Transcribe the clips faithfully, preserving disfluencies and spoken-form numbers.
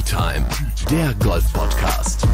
Time, der Golf-Podcast.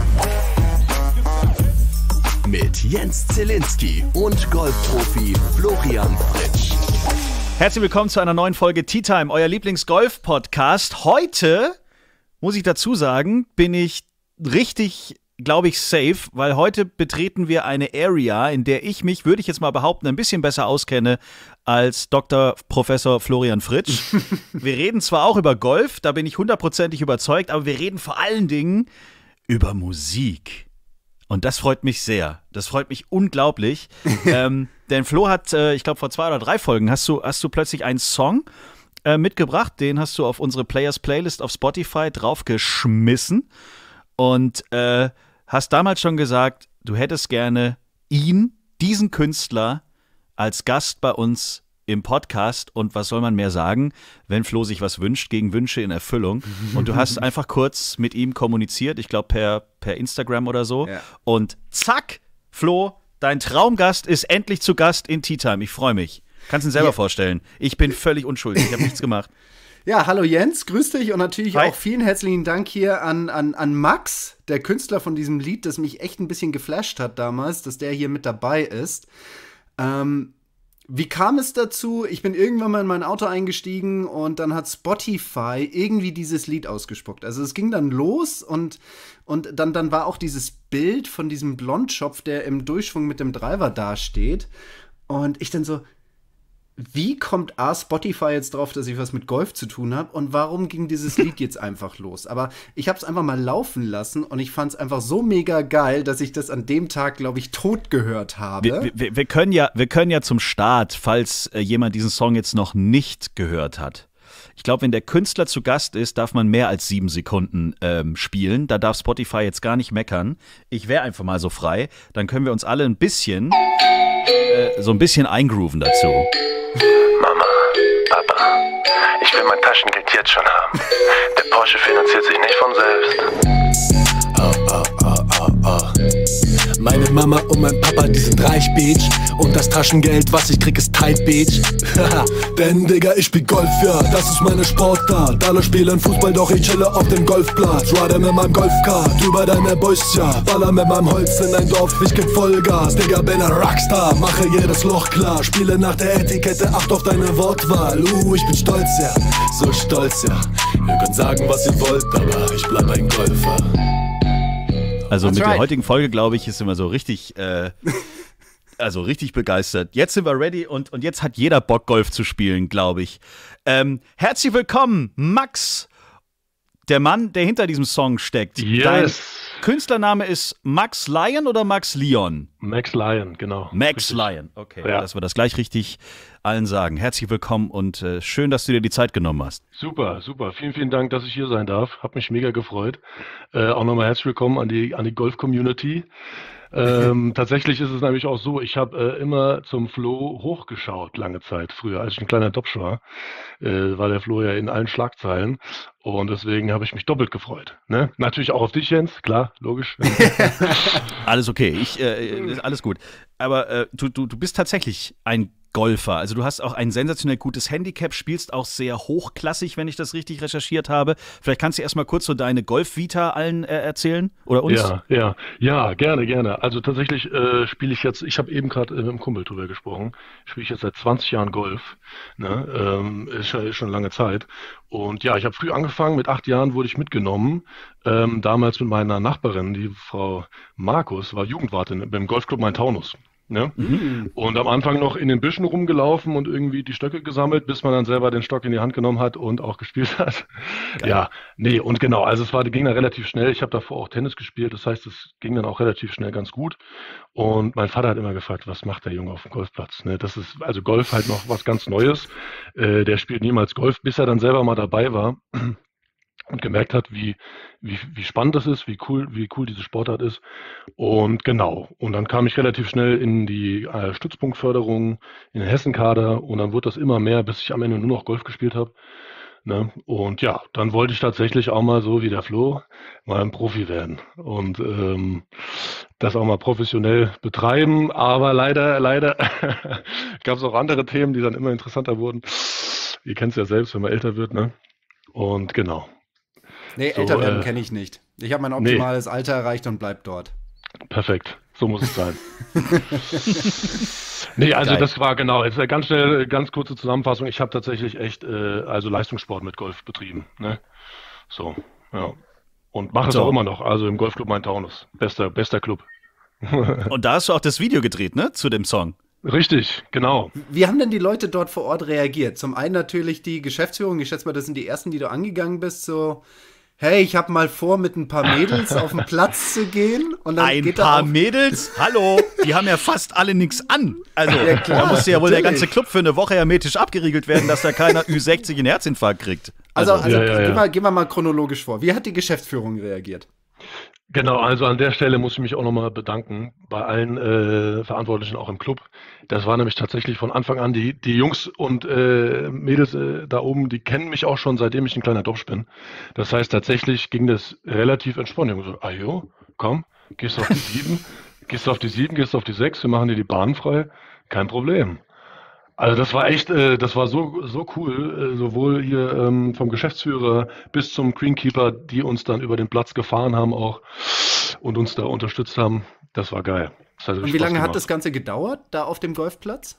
Mit Jens Zielinski und Golfprofi Florian Fritsch. Herzlich willkommen zu einer neuen Folge Tee Time, euer Lieblings-Golf-Podcast. Heute, muss ich dazu sagen, bin ich richtig, glaube ich, safe, weil heute betreten wir eine Area, in der ich mich, würde ich jetzt mal behaupten, ein bisschen besser auskenne als Doktor Professor Florian Fritsch. Wir reden zwar auch über Golf, da bin ich hundertprozentig überzeugt, aber wir reden vor allen Dingen über Musik. Und das freut mich sehr. Das freut mich unglaublich. ähm, denn Flo hat, äh, ich glaube, vor zwei oder drei Folgen hast du, hast du plötzlich einen Song äh, mitgebracht. Den hast du auf unsere Players Playlist auf Spotify draufgeschmissen. Und äh, hast damals schon gesagt, du hättest gerne ihn, diesen Künstler, als Gast bei uns im Podcast. Und was soll man mehr sagen, wenn Flo sich was wünscht, gegen Wünsche in Erfüllung. Und du hast einfach kurz mit ihm kommuniziert, ich glaube per, per Instagram oder so. Ja. Und zack, Flo, dein Traumgast ist endlich zu Gast in Tee Time. Ich freue mich. Kannst du ihn selber ja. vorstellen. Ich bin völlig unschuldig, ich habe nichts gemacht. Ja, hallo Jens, grüß dich und natürlich Hi. auch vielen herzlichen Dank hier an, an, an Max, der Künstler von diesem Lied, das mich echt ein bisschen geflasht hat damals, dass der hier mit dabei ist. Ähm, wie kam es dazu? Ich bin irgendwann mal in mein Auto eingestiegen und dann hat Spotify irgendwie dieses Lied ausgespuckt. Also es ging dann los und, und dann, dann war auch dieses Bild von diesem Blondschopf, der im Durchschwung mit dem Driver dasteht. Und ich dann so, wie kommt A, Spotify jetzt drauf, dass ich was mit Golf zu tun habe und warum ging dieses Lied jetzt einfach los? Aber ich habe es einfach mal laufen lassen und ich fand es einfach so mega geil, dass ich das an dem Tag, glaube ich, tot gehört habe. Wir, wir, wir, können ja, wir können ja zum Start, falls äh, jemand diesen Song jetzt noch nicht gehört hat. Ich glaube, wenn der Künstler zu Gast ist, darf man mehr als sieben Sekunden ähm, spielen. Da darf Spotify jetzt gar nicht meckern. Ich wäre einfach mal so frei. Dann können wir uns alle ein bisschen, äh, so ein bisschen eingrooven dazu. Mama, Papa, ich will mein Taschengeld jetzt schon haben. Der Porsche finanziert sich nicht von selbst. Oh, oh, oh, oh, oh. Meine Mama und mein Papa, die sind reich, Bitch. Und das Taschengeld, was ich krieg, ist tight, Bitch. Denn, Digga, ich spiel Golf, ja, das ist meine Sportart. Alle spielen Fußball, doch ich chille auf dem Golfplatz. Ride mit meinem Golfkart über deine Boys, ja. Baller mit meinem Holz in ein Dorf, ich geb Vollgas. Digga, bin ein Rockstar, mache jedes Loch klar. Spiele nach der Etikette, acht auf deine Wortwahl. Uh, ich bin stolz, ja, so stolz, ja. Ihr könnt sagen, was ihr wollt, aber ich bleib ein Golfer. Also That's mit right. der heutigen Folge, glaube ich, ist immer so richtig, äh, also richtig begeistert. Jetzt sind wir ready und, und jetzt hat jeder Bock, Golf zu spielen, glaube ich. Ähm, herzlich willkommen, Max, der Mann, der hinter diesem Song steckt. Yes. Dein Künstlername ist Max Lion oder Max Leon? Max Lion, genau. Max Richtig. Lion, okay, Ja. dass wir das gleich richtig allen sagen. Herzlich willkommen und äh, schön, dass du dir die Zeit genommen hast. Super, super. Vielen, vielen Dank, dass ich hier sein darf. Hab mich mega gefreut. Äh, auch nochmal herzlich willkommen an die, an die Golf-Community. Ähm, tatsächlich ist es nämlich auch so, ich habe äh, immer zum Flo hochgeschaut, lange Zeit. Früher, als ich ein kleiner Dopsch war, äh, war der Flo ja in allen Schlagzeilen. Und deswegen habe ich mich doppelt gefreut. Ne? Natürlich auch auf dich, Jens, klar, logisch. Alles okay, ich, äh, ist alles gut. Aber äh, du, du, du bist tatsächlich ein Golfer. Also du hast auch ein sensationell gutes Handicap, spielst auch sehr hochklassig, wenn ich das richtig recherchiert habe. Vielleicht kannst du erstmal kurz so deine Golf-Vita allen äh, erzählen oder uns? Ja, ja, ja, gerne, gerne. Also tatsächlich äh, spiele ich jetzt, ich habe eben gerade äh, mit einem Kumpel drüber gesprochen, spiele ich jetzt seit zwanzig Jahren Golf. Ne? Ähm, ist, ja, ist schon lange Zeit. Und ja, ich habe früh angefangen, mit acht Jahren wurde ich mitgenommen. Ähm, damals mit meiner Nachbarin, die Frau Markus, war Jugendwartin beim Golfclub Main-Taunus. Ne? Mhm. Und am Anfang noch in den Büschen rumgelaufen und irgendwie die Stöcke gesammelt, bis man dann selber den Stock in die Hand genommen hat und auch gespielt hat. Geil. Ja, nee, und genau, also es war, ging dann relativ schnell. Ich habe davor auch Tennis gespielt, das heißt, es ging dann auch relativ schnell ganz gut. Und mein Vater hat immer gefragt, was macht der Junge auf dem Golfplatz? Ne? Das ist also Golf halt noch was ganz Neues. Äh, der spielt niemals Golf, bis er dann selber mal dabei war. Und gemerkt hat, wie, wie, wie spannend das ist, wie cool, wie cool diese Sportart ist. Und genau. Und dann kam ich relativ schnell in die äh, Stützpunktförderung, in den Hessenkader und dann wurde das immer mehr, bis ich am Ende nur noch Golf gespielt habe. Ne? Und ja, dann wollte ich tatsächlich auch mal so wie der Flo mal ein Profi werden und ähm, das auch mal professionell betreiben. Aber leider, leider gab es auch andere Themen, die dann immer interessanter wurden. Ihr kennt es ja selbst, wenn man älter wird, ne? Und genau. Nee, So, älter werden äh, kenne ich nicht. Ich habe mein optimales Alter erreicht und bleib dort. Perfekt, so muss es sein. Nee, also Geil. das war genau, jetzt eine ganz schnell, ganz kurze Zusammenfassung. Ich habe tatsächlich echt, äh, also Leistungssport mit Golf betrieben, ne? So, ja. Und mache es So. auch immer noch, also im Golfclub Main-Taunus. Bester, bester Club. Und da hast du auch das Video gedreht, ne? Zu dem Song. Richtig, genau. Wie haben denn die Leute dort vor Ort reagiert? Zum einen natürlich die Geschäftsführung. Ich schätze mal, das sind die ersten, die du angegangen bist. So, hey, ich habe mal vor, mit ein paar Mädels auf den Platz zu gehen. Und dann Ein geht er paar auf, Mädels? Hallo? Die haben ja fast alle nichts an. Also, Ja, klar, da musste ja wohl der natürlich. ganze Club für eine Woche hermetisch abgeriegelt werden, dass da keiner Ü sechzig einen Herzinfarkt kriegt. Also, also Ja, ja, ja. Gehen, wir, gehen wir mal chronologisch vor. Wie hat die Geschäftsführung reagiert? Genau, also an der Stelle muss ich mich auch nochmal bedanken bei allen äh, Verantwortlichen auch im Club. Das war nämlich tatsächlich von Anfang an die, die Jungs und äh, Mädels äh, da oben, die kennen mich auch schon, seitdem ich ein kleiner Dopsch bin. Das heißt, tatsächlich ging das relativ entspannt. Ich hab so, ah jo, komm, gehst du auf die sieben, gehst du auf die sieben, gehst du auf die sechs, wir machen dir die Bahn frei, kein Problem. Also das war echt, äh, das war so, so cool, äh, sowohl hier ähm, vom Geschäftsführer bis zum Greenkeeper, die uns dann über den Platz gefahren haben auch und uns da unterstützt haben. Das war geil. Das hat Und wie Spaß lange hat gemacht. das Ganze gedauert, da auf dem Golfplatz?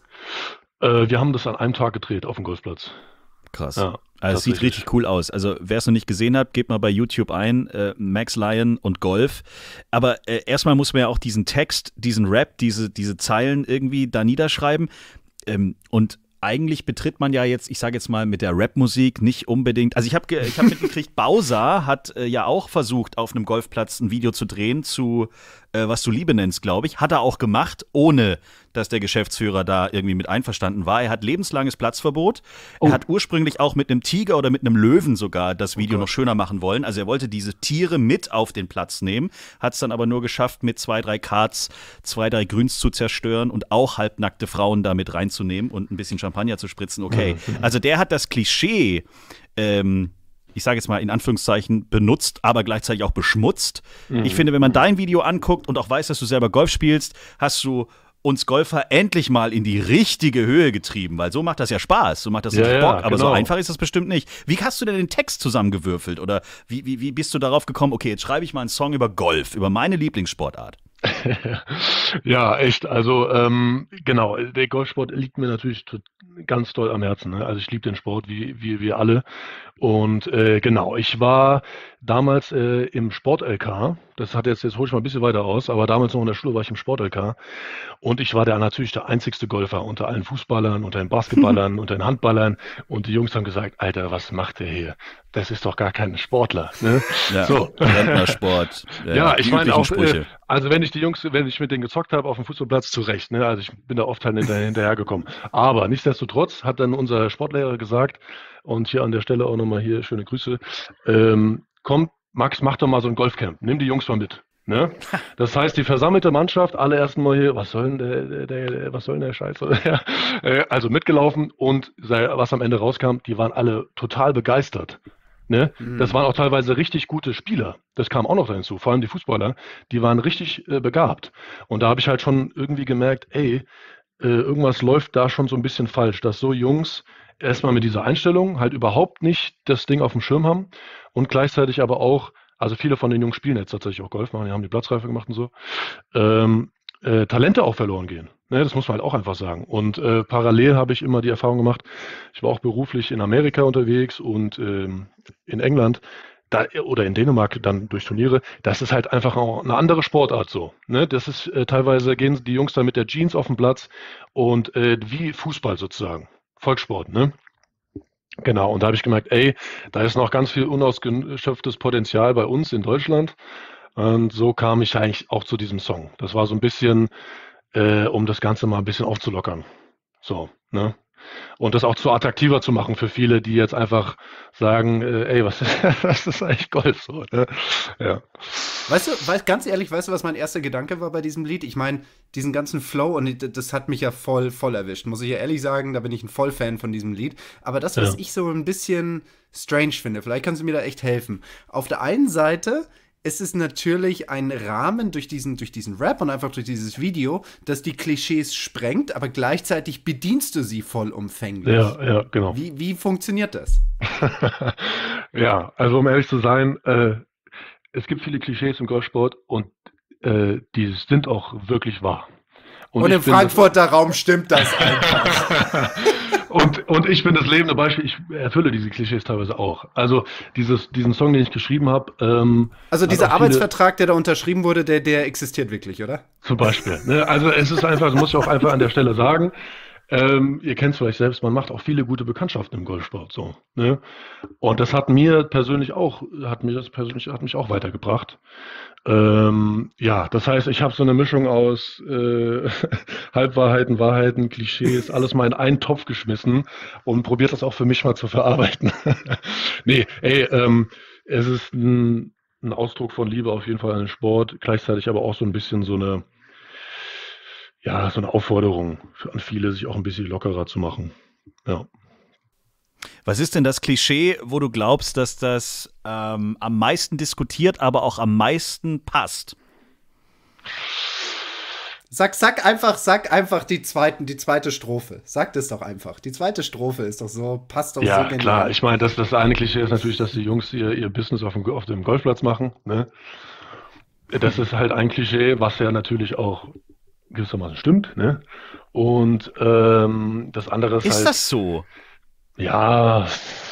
Äh, wir haben das an einem Tag gedreht auf dem Golfplatz. Krass. Ja, Also es sieht tatsächlich. richtig cool aus. Also wer es noch nicht gesehen hat, gebt mal bei YouTube ein, äh, Max Lion und Golf. Aber äh, erstmal muss man ja auch diesen Text, diesen Rap, diese, diese Zeilen irgendwie da niederschreiben. Ähm, und eigentlich betritt man ja jetzt, ich sage jetzt mal mit der Rap-Musik nicht unbedingt, also ich habe ich hab mitgekriegt, Bowser hat äh, ja auch versucht, auf einem Golfplatz ein Video zu drehen zu, äh, was du Liebe nennst, glaube ich. Hat er auch gemacht, ohne dass der Geschäftsführer da irgendwie mit einverstanden war. Er hat lebenslanges Platzverbot. Oh. Er hat ursprünglich auch mit einem Tiger oder mit einem Löwen sogar das Video noch schöner machen wollen. Also er wollte diese Tiere mit auf den Platz nehmen, hat es dann aber nur geschafft, mit zwei, drei Karts, zwei, drei Grüns zu zerstören und auch halbnackte Frauen da mit reinzunehmen und ein bisschen Champagner zu spritzen. Okay, also der hat das Klischee, ähm, ich sage jetzt mal in Anführungszeichen, benutzt, aber gleichzeitig auch beschmutzt. Ich finde, wenn man dein Video anguckt und auch weiß, dass du selber Golf spielst, hast du uns Golfer endlich mal in die richtige Höhe getrieben, weil so macht das ja Spaß, so macht das Ja, richtig ja, Bock, aber so genau. einfach ist das bestimmt nicht. Wie hast du denn den Text zusammengewürfelt oder wie, wie, wie bist du darauf gekommen, okay, jetzt schreibe ich mal einen Song über Golf, über meine Lieblingssportart? Ja, echt. Also ähm, genau, der Golfsport liegt mir natürlich tot- ganz doll am Herzen. Ne? Also ich liebe den Sport, wie wie wir alle. Und äh, genau, ich war damals äh, im Sport-L K. Das hat jetzt, jetzt hole ich mal ein bisschen weiter aus, aber damals noch in der Schule war ich im Sport-L K. Und ich war da natürlich der einzigste Golfer unter allen Fußballern, unter den Basketballern, unter den Handballern. Und die Jungs haben gesagt, Alter, was macht der hier? Das ist doch gar kein Sportler. Ne? Ja, So. Rentnersport. äh, Ja, die ich meine üblichen auch, Sprüche. äh, also wenn ich die Jungs, wenn ich mit denen gezockt habe auf dem Fußballplatz, zu Recht, ne? Also ich bin da oft halt hinterher, hinterhergekommen. Aber nichtsdestotrotz hat dann unser Sportlehrer gesagt, und hier an der Stelle auch nochmal hier schöne Grüße, ähm, komm, Max, mach doch mal so ein Golfcamp, nimm die Jungs mal mit. Ne? Das heißt, die versammelte Mannschaft, alle erstmal hier, was soll denn der, der, der, was soll denn der Scheiß? Äh, also mitgelaufen und sei- was am Ende rauskam, die waren alle total begeistert. Ne? Das waren auch teilweise richtig gute Spieler. Das kam auch noch hinzu. Vor allem die Fußballer, die waren richtig äh, begabt. Und da habe ich halt schon irgendwie gemerkt, ey, äh, irgendwas läuft da schon so ein bisschen falsch, dass so Jungs erstmal mit dieser Einstellung halt überhaupt nicht das Ding auf dem Schirm haben und gleichzeitig aber auch, also viele von den Jungs spielen jetzt tatsächlich auch Golf, machen, die haben die Platzreife gemacht und so, ähm, äh, Talente auch verloren gehen. Ne, das muss man halt auch einfach sagen. Und äh, parallel habe ich immer die Erfahrung gemacht, ich war auch beruflich in Amerika unterwegs und ähm, in England da, oder in Dänemark dann durch Turniere. Das ist halt einfach auch eine andere Sportart so. Ne? Das ist äh, teilweise gehen die Jungs dann mit der Jeans auf den Platz und äh, wie Fußball sozusagen. Volkssport, ne? Genau, und da habe ich gemerkt, ey, da ist noch ganz viel unausgeschöpftes Potenzial bei uns in Deutschland. Und so kam ich eigentlich auch zu diesem Song. Das war so ein bisschen, äh, um das Ganze mal ein bisschen aufzulockern. So, ne? Und das auch zu attraktiver zu machen für viele, die jetzt einfach sagen, äh, ey, was ist, was ist eigentlich Golf so? Ne? Ja. Weißt du, weißt, ganz ehrlich, weißt du, was mein erster Gedanke war bei diesem Lied? Ich meine, diesen ganzen Flow, und das hat mich ja voll, voll erwischt, muss ich ja ehrlich sagen, da bin ich ein Vollfan von diesem Lied. Aber das, was Ja. ich so ein bisschen strange finde, vielleicht kannst du mir da echt helfen. Auf der einen Seite ist es natürlich ein Rahmen durch diesen, durch diesen Rap und einfach durch dieses Video, das die Klischees sprengt, aber gleichzeitig bedienst du sie vollumfänglich. Ja, ja, genau. Wie, wie funktioniert das? Ja, also um ehrlich zu sein, äh, es gibt viele Klischees im Golfsport und äh, die sind auch wirklich wahr. Und, und im Frankfurter Raum stimmt das einfach. Und, und ich bin das lebende Beispiel, ich erfülle diese Klischees teilweise auch. Also dieses, diesen Song, den ich geschrieben habe. Ähm, also dieser Arbeitsvertrag, der da unterschrieben wurde, der, der existiert wirklich, oder? Zum Beispiel. Ne? Also es ist einfach, das muss ich auch einfach an der Stelle sagen, ähm, ihr kennt es vielleicht selbst, man macht auch viele gute Bekanntschaften im Golfsport. So, ne? Und das hat mir persönlich auch, hat mir das persönlich, hat mich auch weitergebracht. Ähm, ja, das heißt, ich habe so eine Mischung aus äh, Halbwahrheiten, Wahrheiten, Klischees, alles mal in einen Topf geschmissen und probiert das auch für mich mal zu verarbeiten. Nee, ey, ähm, es ist ein, ein Ausdruck von Liebe auf jeden Fall an den Sport, gleichzeitig aber auch so ein bisschen so eine, ja, so eine Aufforderung für, an viele, sich auch ein bisschen lockerer zu machen. Ja. Was ist denn das Klischee, wo du glaubst, dass das ähm, am meisten diskutiert, aber auch am meisten passt? Sag, sag einfach, sag einfach die zweiten, die zweite Strophe. Sag das doch einfach. Die zweite Strophe ist doch so, passt doch ja, so genial. Ja, klar. Ich meine, das, das eine Klischee ist natürlich, dass die Jungs ihr, ihr Business auf dem, auf dem Golfplatz machen. Ne? Das ist halt ein Klischee, was ja natürlich auch gewissermaßen stimmt. Ne? Und ähm, das andere ist, ist halt... Ist das so? Ja.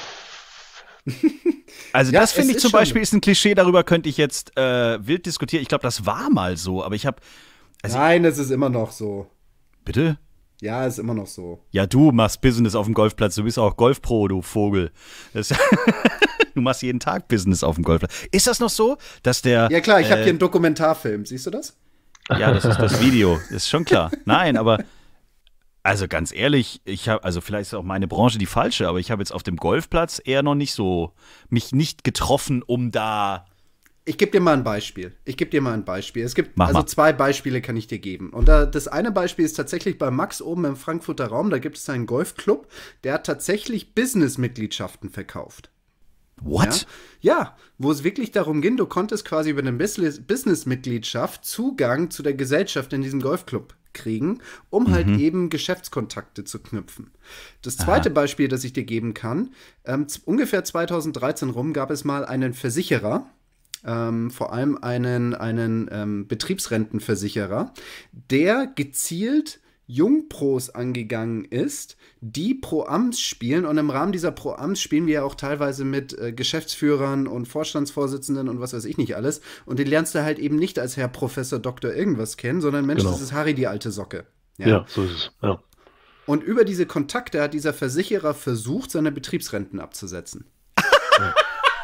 Also ja, das finde ich zum schon. Beispiel ist ein Klischee, darüber könnte ich jetzt äh, wild diskutieren. Ich glaube, das war mal so, aber ich habe... Also Nein, es ist immer noch so. Bitte? Ja, es ist immer noch so. Ja, du machst Business auf dem Golfplatz, du bist auch Golfpro, du Vogel. Das, du machst jeden Tag Business auf dem Golfplatz. Ist das noch so, dass der... Ja klar, ich äh, habe hier einen Dokumentarfilm, siehst du das? Ja, das ist das Video, ist schon klar. Nein, aber... Also ganz ehrlich, ich habe, also vielleicht ist auch meine Branche die falsche, aber ich habe jetzt auf dem Golfplatz eher noch nicht so, mich nicht getroffen, um da... Ich gebe dir mal ein Beispiel. Ich gebe dir mal ein Beispiel. Es gibt, Mach also mal. zwei Beispiele kann ich dir geben. Und da, das eine Beispiel ist tatsächlich bei Max oben im Frankfurter Raum, da gibt es einen Golfclub, der hat tatsächlich Business-Mitgliedschaften verkauft. What? Ja, ja, wo es wirklich darum ging, du konntest quasi über eine Business-Mitgliedschaft Zugang zu der Gesellschaft in diesem Golfclub kriegen, um mhm. halt eben Geschäftskontakte zu knüpfen. Das zweite Aha. Beispiel, das ich dir geben kann, ähm, ungefähr zweitausenddreizehn rum gab es mal einen Versicherer, ähm, vor allem einen, einen ähm, Betriebsrentenversicherer, der gezielt Jungpros angegangen ist, die Pro-Ams spielen, und im Rahmen dieser Pro-Ams spielen wir ja auch teilweise mit äh, Geschäftsführern und Vorstandsvorsitzenden und was weiß ich nicht alles, und den lernst du halt eben nicht als Herr Professor Doktor irgendwas kennen, sondern Mensch, genau. Das ist Harry, die alte Socke. Ja, ja, so ist es, ja. Und über diese Kontakte hat dieser Versicherer versucht, seine Betriebsrenten abzusetzen. Ja,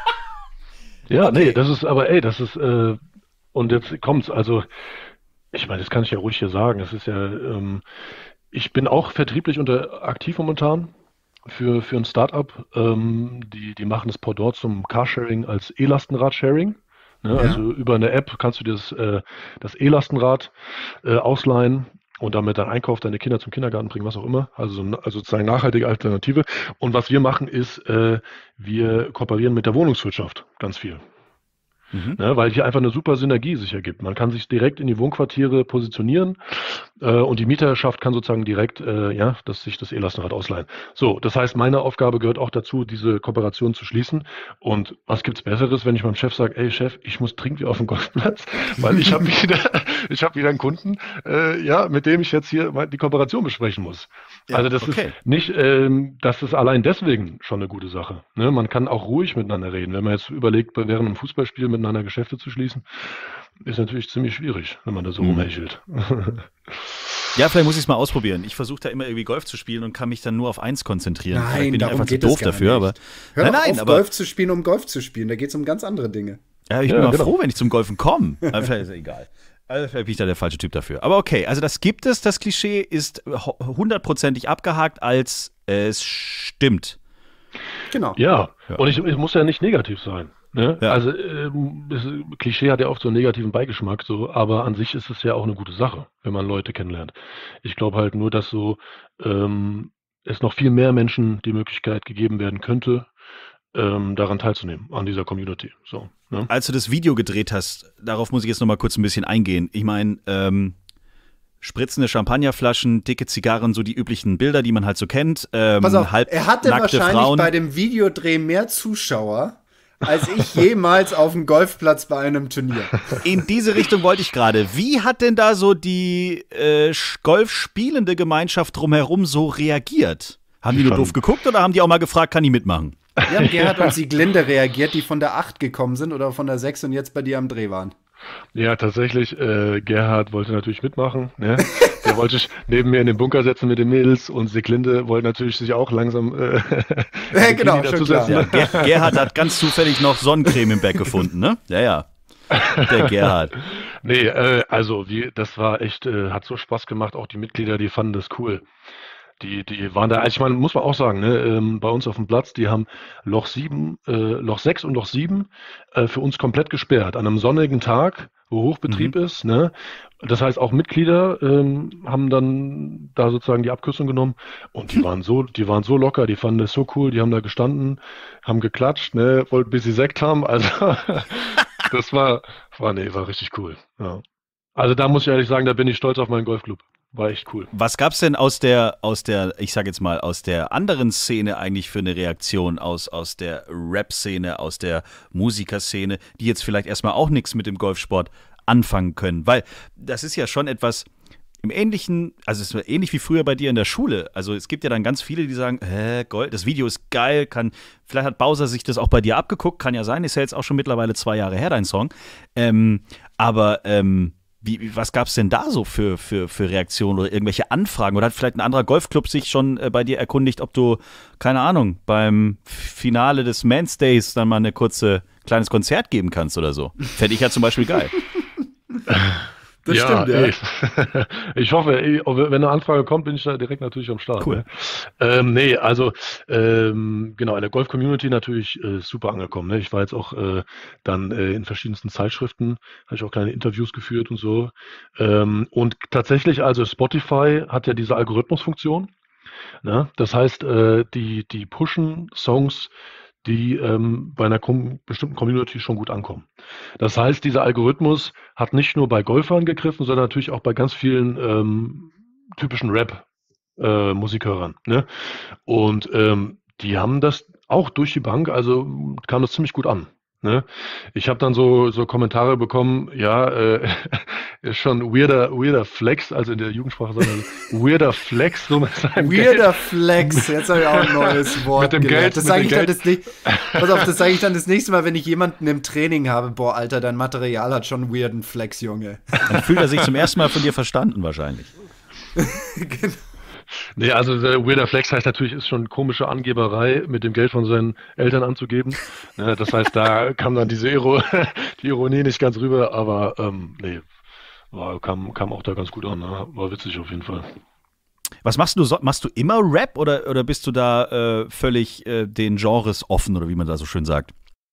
ja okay. Nee, das ist, aber ey, das ist, äh, und jetzt kommt's, also ich meine, das kann ich ja ruhig hier sagen. Es ist ja, ähm, ich bin auch vertrieblich unter aktiv momentan für, für ein Startup. Ähm, die, die machen das Pendant zum Carsharing als E-Lastenrad-Sharing. Ne? Ja. Also über eine App kannst du dir das, äh, das E-Lastenrad äh, ausleihen und damit deinen Einkauf, deine Kinder zum Kindergarten bringen, was auch immer. Also, also sozusagen nachhaltige Alternative. Und was wir machen ist, äh, wir kooperieren mit der Wohnungswirtschaft ganz viel. Mhm. Ne, weil hier einfach eine super Synergie sich ergibt. Man kann sich direkt in die Wohnquartiere positionieren äh, und die Mieterschaft kann sozusagen direkt äh, ja, dass sich das E-Lastenrad ausleihen. So, das heißt, meine Aufgabe gehört auch dazu, diese Kooperation zu schließen. Und was gibt's Besseres, wenn ich meinem Chef sage, ey Chef, ich muss dringend wieder auf den Golfplatz, weil ich habe wieder, ich habe wieder einen Kunden, äh, ja, mit dem ich jetzt hier die Kooperation besprechen muss. Ja, also das okay. ist nicht, ähm, das ist allein deswegen schon eine gute Sache. Ne? Man kann auch ruhig miteinander reden. Wenn man jetzt überlegt, während einem Fußballspiel miteinander Geschäfte zu schließen, ist natürlich ziemlich schwierig, wenn man da so mhm. rumhechelt. Ja, vielleicht muss ich es mal ausprobieren. Ich versuche da immer irgendwie Golf zu spielen und kann mich dann nur auf eins konzentrieren. Nein, ich bin darum einfach geht zu doof es gar dafür. nicht. Aber Hör nein, doch nein, auf, aber Golf zu spielen, um Golf zu spielen. Da geht es um ganz andere Dinge. Ja, ich ja, bin mal genau. froh, wenn ich zum Golfen komme. Vielleicht ist ja egal. Also vielleicht bin ich da der falsche Typ dafür. Aber okay, also das gibt es. Das Klischee ist hundertprozentig abgehakt, als es stimmt. Genau. Ja, ja. Und ich, es muss ja nicht negativ sein. Ne? Ja. Also ähm, das Klischee hat ja oft so einen negativen Beigeschmack, so, aber an sich ist es ja auch eine gute Sache, wenn man Leute kennenlernt. Ich glaube halt nur, dass so ähm, es noch viel mehr Menschen die Möglichkeit gegeben werden könnte, ähm, daran teilzunehmen, an dieser Community. So, ne? Als du das Video gedreht hast, darauf muss ich jetzt noch mal kurz ein bisschen eingehen. Ich meine, ähm, spritzende Champagnerflaschen, dicke Zigarren, so die üblichen Bilder, die man halt so kennt. Ähm, Pass auf, halb er hatte nackte wahrscheinlich Frauen. bei dem Videodreh mehr Zuschauer, als ich jemals auf dem Golfplatz bei einem Turnier. In diese Richtung wollte ich gerade. Wie hat denn da so die äh, golfspielende Gemeinschaft drumherum so reagiert? Haben die nur doof geguckt oder haben die auch mal gefragt, kann ich mitmachen? Wir haben Gerhard und Sieglinde reagiert, die von der acht gekommen sind oder von der sechs und jetzt bei dir am Dreh waren. Ja, tatsächlich, äh, Gerhard wollte natürlich mitmachen, ne? Der wollte sich neben mir in den Bunker setzen mit den Mädels und Sieglinde wollte natürlich sich auch langsam äh, Ja, genau, dazu schon klar. setzen. Ja, Ger Gerhard hat ganz zufällig noch Sonnencreme im Bag gefunden, ne? Ja, ja. Der Gerhard. Nee, äh, also wie, das war echt, äh, hat so Spaß gemacht, auch die Mitglieder, die fanden das cool. Die, die waren da, also ich meine, muss man auch sagen, ne, ähm, bei uns auf dem Platz, die haben Loch sieben, äh, Loch sechs und Loch sieben äh, für uns komplett gesperrt. An einem sonnigen Tag, wo Hochbetrieb Mhm. ist, ne? Das heißt, auch Mitglieder ähm, haben dann da sozusagen die Abkürzung genommen und die waren so, die waren so locker, die fanden das so cool, die haben da gestanden, haben geklatscht, ne, wollten ein bisschen Sekt haben, also das war, war, nee, war richtig cool, ja. Also da muss ich ehrlich sagen, da bin ich stolz auf meinen Golfclub. War echt cool. Was gab's denn aus der, aus der, ich sag jetzt mal, aus der anderen Szene eigentlich für eine Reaktion, aus, aus der Rap-Szene, aus der Musikerszene, die jetzt vielleicht erstmal auch nichts mit dem Golfsport anfangen können? Weil das ist ja schon etwas im Ähnlichen, also es ist ähnlich wie früher bei dir in der Schule. Also es gibt ja dann ganz viele, die sagen, hä, Gold, das Video ist geil, kann, vielleicht hat Bowser sich das auch bei dir abgeguckt, kann ja sein, ist ja jetzt auch schon mittlerweile zwei Jahre her, dein Song. Ähm, aber, ähm, Wie, was gab es denn da so für, für, für Reaktionen oder irgendwelche Anfragen? Oder hat vielleicht ein anderer Golfclub sich schon äh, bei dir erkundigt, ob du, keine Ahnung, beim Finale des Men's Days dann mal eine kurze kleines Konzert geben kannst oder so? Fände ich ja zum Beispiel geil. Das ja, stimmt, ja. Ich, ich hoffe, ey, wenn eine Anfrage kommt, bin ich da direkt natürlich am Start. Cool. Ne? Ähm, nee, also ähm, genau, in der Golf-Community natürlich äh, super angekommen. Ne? Ich war jetzt auch äh, dann äh, in verschiedensten Zeitschriften, habe ich auch kleine Interviews geführt und so. Ähm, und tatsächlich, also Spotify hat ja diese Algorithmusfunktion. Ne? Das heißt, äh, die, die pushen Songs, die ähm, bei einer kom bestimmten Community schon gut ankommen. Das heißt, dieser Algorithmus hat nicht nur bei Golfern gegriffen, sondern natürlich auch bei ganz vielen ähm, typischen Rap-Musikhörern. Äh, ne? Und ähm, die haben das auch durch die Bank, also kam das ziemlich gut an. Ne? Ich habe dann so, so Kommentare bekommen, ja, äh, ist schon weirder, weirder Flex, also in der Jugendsprache, sondern weirder Flex, so mit seinem Weirder Geld. Flex, jetzt habe ich auch ein neues Wort Mit dem gelernt. Geld, Das mit sage dem ich dann Geld. das nicht. Pass auf, das sage ich dann das nächste Mal, wenn ich jemanden im Training habe. Boah, Alter, dein Material hat schon einen weirden Flex, Junge. Dann fühlt er sich zum ersten Mal von dir verstanden wahrscheinlich. Genau. Nee, also der Weirder Flex heißt natürlich, ist schon komische Angeberei, mit dem Geld von seinen Eltern anzugeben. Ne, das heißt, da kam dann diese Iro die Ironie nicht ganz rüber, aber ähm, nee, war, kam, kam auch da ganz gut an. Ne? War witzig auf jeden Fall. Was machst du? So, machst du immer Rap oder, oder bist du da äh, völlig äh, den Genres offen oder wie man da so schön sagt?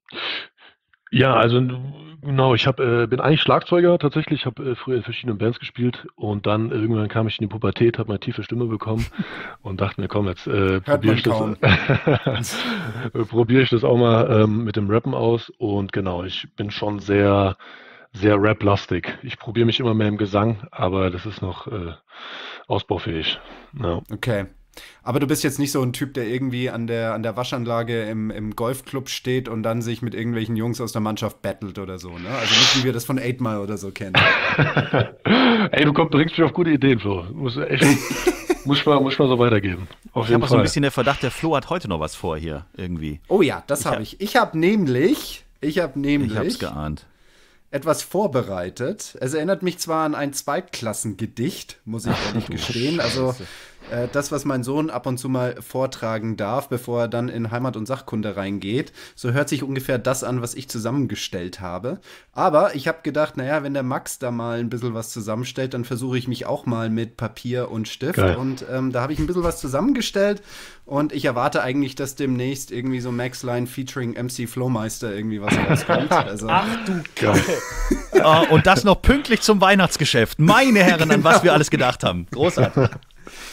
Ja, also genau, ich hab, äh, bin eigentlich Schlagzeuger tatsächlich, ich habe äh, früher in verschiedenen Bands gespielt und dann irgendwann kam ich in die Pubertät, habe meine tiefe Stimme bekommen und dachte mir, komm, jetzt äh, probiere ich, das, probier ich das auch mal ähm, mit dem Rappen aus und genau, ich bin schon sehr, sehr rap-lastig. Ich probiere mich immer mehr im Gesang, aber das ist noch äh, ausbaufähig. Ja. Okay. Aber du bist jetzt nicht so ein Typ, der irgendwie an der, an der Waschanlage im, im Golfclub steht und dann sich mit irgendwelchen Jungs aus der Mannschaft battelt oder so, ne? Also nicht, wie wir das von Eight Mile oder so kennen. Ey, du kommst, bringst mich auf gute Ideen, Flo. Muss echt, muss ich mal, muss ich mal so weitergeben. Auf Ich jeden habe auch so ein Fall. bisschen der Verdacht, der Flo hat heute noch was vor hier irgendwie. Oh ja, das habe ich. Ich habe nämlich, ich habe nämlich Ich hab's geahnt. etwas vorbereitet. Es erinnert mich zwar an ein Zweitklassengedicht, muss ich ehrlich gestehen. Also äh, das, was mein Sohn ab und zu mal vortragen darf, bevor er dann in Heimat- und Sachkunde reingeht. So hört sich ungefähr das an, was ich zusammengestellt habe. Aber ich habe gedacht, naja, wenn der Max da mal ein bisschen was zusammenstellt, dann versuche ich mich auch mal mit Papier und Stift. Geil. Und ähm, da habe ich ein bisschen was zusammengestellt. Und ich erwarte eigentlich, dass demnächst irgendwie so Max Line featuring M C Flowmeister irgendwie was rauskommt. Also, Geil. Oh, und das noch pünktlich zum Weihnachtsgeschäft. Meine Herren, an was wir alles gedacht haben. Großartig.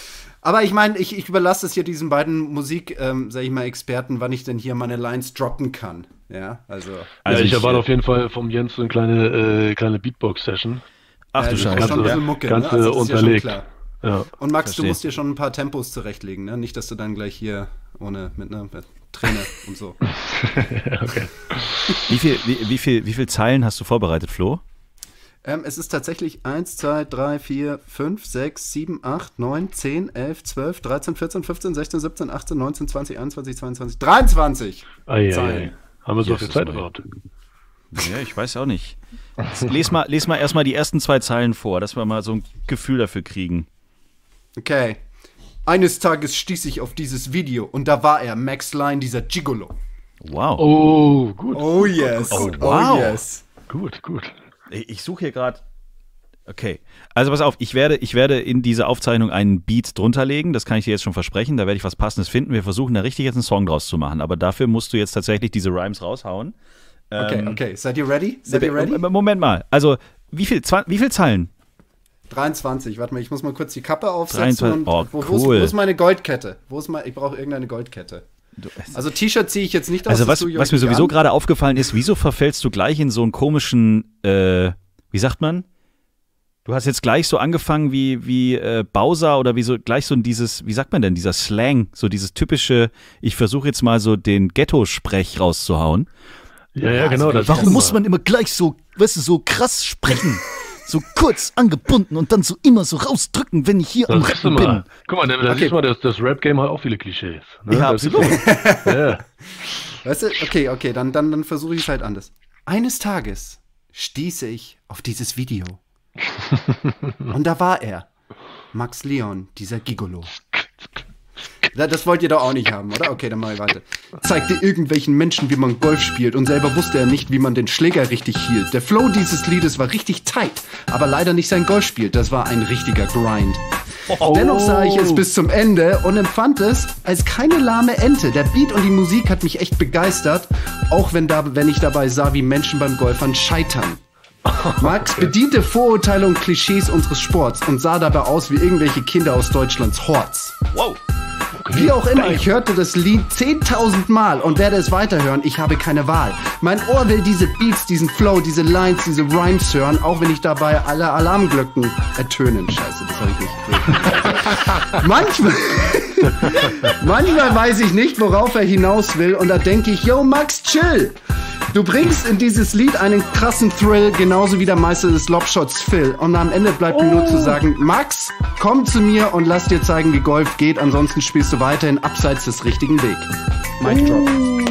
Aber ich meine, ich, ich überlasse es hier diesen beiden Musik, ähm, sag ich mal, Experten, wann ich denn hier meine Lines droppen kann. Ja, also. Also ja, ich ich, erwarte äh, auf jeden Fall vom Jens so eine kleine, äh, kleine Beatbox-Session. Ach ja, du das ist Scheiße. schon ein bisschen Mucke, ne? Ganze Also das ist ja schon unterlegt. klar. Ja. Und Max, Verstehe. du musst dir schon ein paar Tempos zurechtlegen, ne? Nicht, dass du dann gleich hier ohne, mit einer Träne und so. Okay. Wie viel, wie, wie, viel, wie viel Zeilen hast du vorbereitet, Flo? Ähm, es ist tatsächlich eins, zwei, drei, vier, fünf, sechs, sieben, acht, neun, zehn, elf, zwölf, dreizehn, vierzehn, fünfzehn, sechzehn, siebzehn, achtzehn, neunzehn, zwanzig, einundzwanzig, zweiundzwanzig, dreiundzwanzig Ei, ei, Zeilen. ei. Haben wir so Jesus, viel Zeit Mann. überhaupt? Ja, ich weiß auch nicht. Les mal, les mal erstmal die ersten zwei Zeilen vor, dass wir mal so ein Gefühl dafür kriegen. Okay. Eines Tages stieß ich auf dieses Video und da war er, Max Line, dieser Gigolo. Wow. Oh, gut. Oh yes. Oh, wow. yes. Gut, gut. Ich, ich suche hier gerade. Okay. Also pass auf, ich werde, ich werde in diese Aufzeichnung einen Beat drunter legen, das kann ich dir jetzt schon versprechen, da werde ich was Passendes finden. Wir versuchen da richtig jetzt einen Song draus zu machen, aber dafür musst du jetzt tatsächlich diese Rhymes raushauen. Okay, Ähm, okay. Seid ihr ready? Seid ihr ready? Moment mal, also wie viel, zwan- wie viel Zeilen? dreiundzwanzig. Warte mal, ich muss mal kurz die Kappe aufsetzen. dreiundzwanzig. Und Oh, wo, wo, ist, cool. wo ist meine Goldkette? Wo ist mein, ich brauche irgendeine Goldkette. Also T-Shirt ziehe ich jetzt nicht aus. Also das was, tue ich was euch mir nicht sowieso an. gerade aufgefallen ist, wieso verfällst du gleich in so einen komischen, äh, wie sagt man? Du hast jetzt gleich so angefangen wie, wie äh, Bowser oder wie so gleich so dieses, wie sagt man denn, dieser Slang, so dieses typische, ich versuche jetzt mal so den Ghetto-Sprech rauszuhauen. Ja, ja, genau. Das Warum muss man immer gleich so, weißt du, so krass sprechen? So kurz angebunden und dann so immer so rausdrücken, wenn ich hier am Das siehst du Rappen bin. mal. Guck mal, da, da Okay. siehst du mal, das, das Rap-Game hat auch viele Klischees. Ne? Ja, Das ist absolut. so. Ja. Weißt du, okay, okay, dann, dann, dann versuche ich es halt anders. Eines Tages stieße ich auf dieses Video. Und da war er. Max Leon, dieser Gigolo. Da- Das wollt ihr doch auch nicht haben, oder? Okay, dann mach ich weiter. Zeigte irgendwelchen Menschen, wie man Golf spielt und selber wusste er nicht, wie man den Schläger richtig hielt. Der Flow dieses Liedes war richtig tight, aber leider nicht sein Golfspiel. Das war ein richtiger Grind. Dennoch sah ich es bis zum Ende und empfand es als keine lahme Ente. Der Beat und die Musik hat mich echt begeistert, auch wenn, da, wenn ich dabei sah, wie Menschen beim Golfern scheitern. Max bediente Vorurteile und Klischees unseres Sports und sah dabei aus wie irgendwelche Kinder aus Deutschlands Horts. Wow. Wie auch immer, ich hörte das Lied zehntausend Mal und werde es weiterhören. Ich habe keine Wahl. Mein Ohr will diese Beats, diesen Flow, diese Lines, diese Rhymes hören, auch wenn ich dabei alle Alarmglocken ertönen. Scheiße, das habe ich nicht. Manchmal, manchmal weiß ich nicht, worauf er hinaus will und da denke ich, yo Max, chill. Du bringst in dieses Lied einen krassen Thrill, genauso wie der Meister des Lobshots Phil. Und am Ende bleibt mir nur zu sagen, Max, komm zu mir und lass dir zeigen, wie Golf geht. Ansonsten spielst du weiterhin abseits des richtigen Weg. Mic drop.